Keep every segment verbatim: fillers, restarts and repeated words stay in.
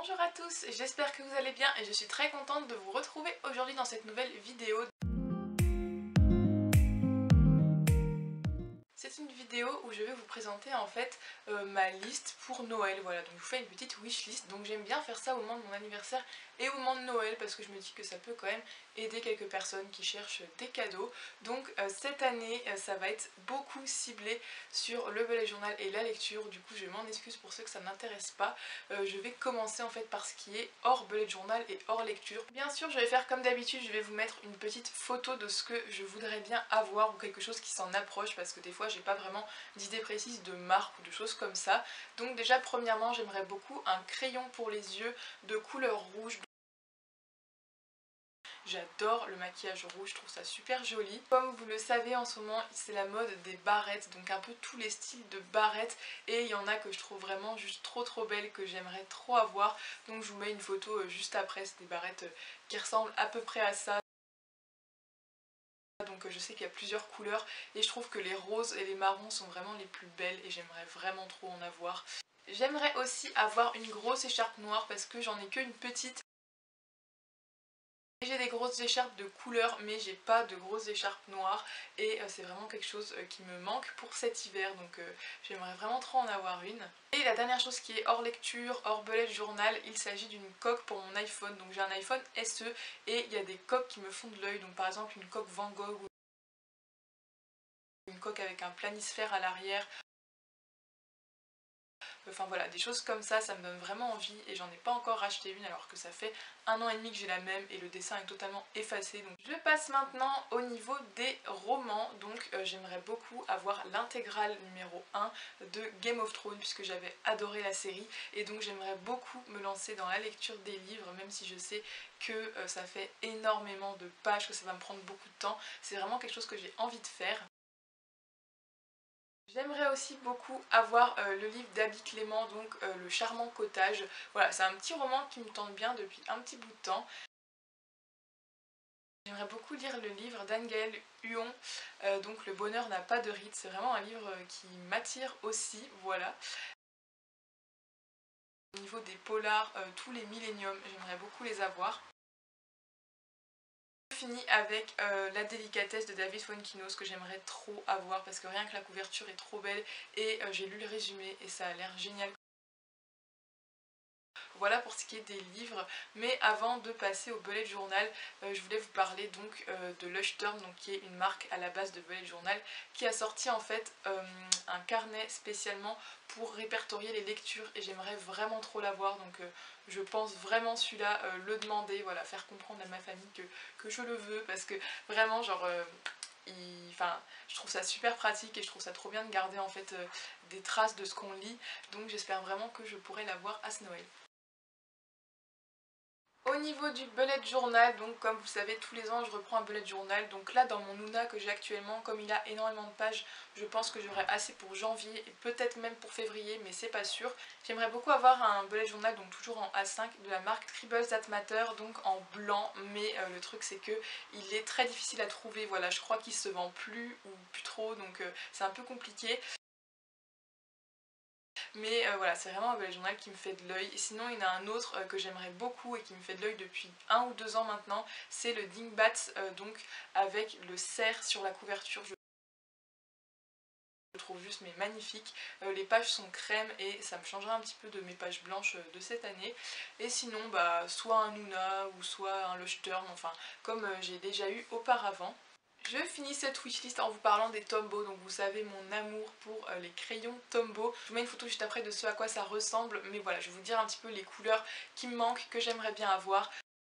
Bonjour à tous, j'espère que vous allez bien et je suis très contente de vous retrouver aujourd'hui dans cette nouvelle vidéo. C'est une vidéo où je vais vous présenter en fait euh, ma liste pour Noël, voilà, donc je vous fais une petite wishlist, donc j'aime bien faire ça au moment de mon anniversaire et au moment de Noël parce que je me dis que ça peut quand même aider quelques personnes qui cherchent des cadeaux. Donc euh, cette année euh, ça va être beaucoup ciblé sur le bullet journal et la lecture, du coup je m'en excuse pour ceux que ça n'intéresse pas. Euh, je vais commencer en fait par ce qui est hors bullet journal et hors lecture. Bien sûr je vais faire comme d'habitude, je vais vous mettre une petite photo de ce que je voudrais bien avoir ou quelque chose qui s'en approche parce que des fois j'ai pas vraiment d'idées précises de marque ou de choses comme ça. Donc déjà premièrement j'aimerais beaucoup un crayon pour les yeux de couleur rouge. J'adore le maquillage rouge, je trouve ça super joli. Comme vous le savez en ce moment c'est la mode des barrettes, donc un peu tous les styles de barrettes, et il y en a que je trouve vraiment juste trop trop belles, que j'aimerais trop avoir. Donc je vous mets une photo juste après, c'est des barrettes qui ressemblent à peu près à ça. Donc je sais qu'il y a plusieurs couleurs et je trouve que les roses et les marrons sont vraiment les plus belles et j'aimerais vraiment trop en avoir. J'aimerais aussi avoir une grosse écharpe noire parce que j'en ai qu'une petite. J'ai des grosses écharpes de couleur mais j'ai pas de grosses écharpes noires et c'est vraiment quelque chose qui me manque pour cet hiver, donc j'aimerais vraiment trop en avoir une. Et la dernière chose qui est hors lecture, hors bullet journal, il s'agit d'une coque pour mon iPhone. Donc j'ai un iPhone S E et il y a des coques qui me font de l'œil, donc par exemple une coque Van Gogh ou une coque avec un planisphère à l'arrière. Enfin voilà, des choses comme ça, ça me donne vraiment envie et j'en ai pas encore racheté une alors que ça fait un an et demi que j'ai la même et le dessin est totalement effacé. Donc je passe maintenant au niveau des romans. Donc euh, j'aimerais beaucoup avoir l'intégrale numéro un de Game of Thrones puisque j'avais adoré la série et donc j'aimerais beaucoup me lancer dans la lecture des livres, même si je sais que euh, ça fait énormément de pages, que ça va me prendre beaucoup de temps. C'est vraiment quelque chose que j'ai envie de faire. J'aimerais aussi beaucoup avoir euh, le livre d'Abby Clément, donc euh, Le Charmant Cottage. Voilà, c'est un petit roman qui me tente bien depuis un petit bout de temps. J'aimerais beaucoup lire le livre d'Anne-Gaëlle Huon, euh, donc Le bonheur n'a pas de rite. C'est vraiment un livre qui m'attire aussi, voilà. Au niveau des polars, euh, tous les milléniums, j'aimerais beaucoup les avoir. Je finis avec euh, La délicatesse de David Fuenquinos que j'aimerais trop avoir parce que rien que la couverture est trop belle et euh, j'ai lu le résumé et ça a l'air génial. Voilà pour ce qui est des livres, mais avant de passer au bullet journal, euh, je voulais vous parler donc euh, de Lush Turn, donc qui est une marque à la base de bullet journal, qui a sorti en fait euh, un carnet spécialement pour répertorier les lectures et j'aimerais vraiment trop l'avoir, donc euh, je pense vraiment celui-là euh, le demander, voilà, faire comprendre à ma famille que, que je le veux parce que vraiment genre... Euh, Il, enfin, je trouve ça super pratique et je trouve ça trop bien de garder en fait euh, des traces de ce qu'on lit, donc j'espère vraiment que je pourrai l'avoir à ce Noël. Au niveau du bullet journal, donc comme vous le savez tous les ans je reprends un bullet journal, donc là dans mon Nuna que j'ai actuellement, comme il a énormément de pages, je pense que j'aurai assez pour janvier et peut-être même pour février, mais c'est pas sûr. J'aimerais beaucoup avoir un bullet journal, donc toujours en A cinq, de la marque Scribbles That Matter, donc en blanc, mais euh, le truc c'est que il est très difficile à trouver, voilà, je crois qu'il se vend plus ou plus trop, donc euh, c'est un peu compliqué. Mais euh, voilà, c'est vraiment un bullet journal qui me fait de l'œil. Sinon, il y en a un autre euh, que j'aimerais beaucoup et qui me fait de l'œil depuis un ou deux ans maintenant. C'est le Dingbat, euh, donc avec le cerf sur la couverture. Je le trouve juste mais magnifique. Euh, les pages sont crème et ça me changera un petit peu de mes pages blanches euh, de cette année. Et sinon, bah, soit un Nuna ou soit un Lush Turn, enfin comme euh, j'ai déjà eu auparavant. Je finis cette wishlist en vous parlant des Tombow, donc vous savez mon amour pour euh, les crayons Tombow. Je vous mets une photo juste après de ce à quoi ça ressemble, mais voilà, je vais vous dire un petit peu les couleurs qui me manquent, que j'aimerais bien avoir.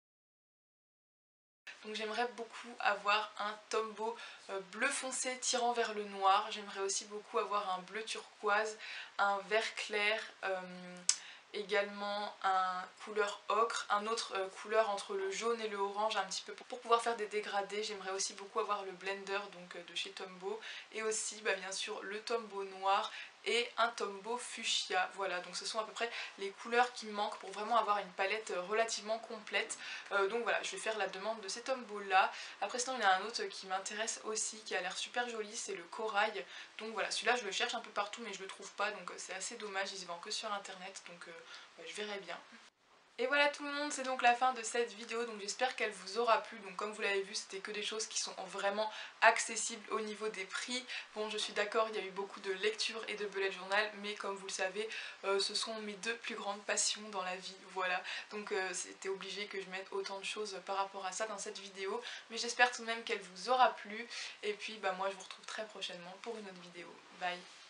Donc j'aimerais beaucoup avoir un Tombow euh, bleu foncé tirant vers le noir. J'aimerais aussi beaucoup avoir un bleu turquoise, un vert clair, euh, également un couleur ocre, un autre euh, couleur entre le jaune et le orange un petit peu pour pouvoir faire des dégradés. J'aimerais aussi beaucoup avoir le blender donc euh, de chez Tombow et aussi bah, bien sûr le Tombow noir et un Tombow fuchsia. Voilà, donc ce sont à peu près les couleurs qui me manquent pour vraiment avoir une palette relativement complète. Euh, donc voilà, je vais faire la demande de ces Tombow là. Après sinon il y en a un autre qui m'intéresse aussi, qui a l'air super joli, c'est le corail. Donc voilà, celui-là je le cherche un peu partout mais je le trouve pas, donc c'est assez dommage, il se vend que sur internet, donc euh, ouais, je verrai bien. Et voilà tout le monde, c'est donc la fin de cette vidéo, donc j'espère qu'elle vous aura plu. Donc comme vous l'avez vu, c'était que des choses qui sont vraiment accessibles au niveau des prix. Bon, je suis d'accord, il y a eu beaucoup de lectures et de bullet journal, mais comme vous le savez, euh, ce sont mes deux plus grandes passions dans la vie, voilà. Donc euh, c'était obligé que je mette autant de choses par rapport à ça dans cette vidéo, mais j'espère tout de même qu'elle vous aura plu. Et puis bah moi je vous retrouve très prochainement pour une autre vidéo. Bye!